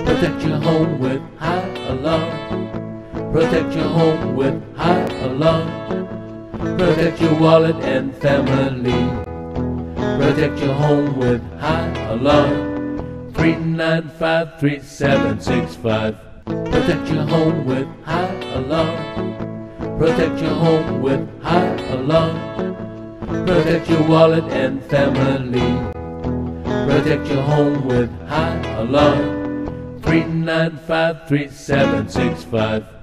Protect your home with high alarm. Protect your home with high alarm. Protect your wallet and family. Protect your home with high alarm. 3953765. Protect your home with high alarm. Protect your home with high alarm. Protect your wallet and family. Protect your home with high alarm. 3953765.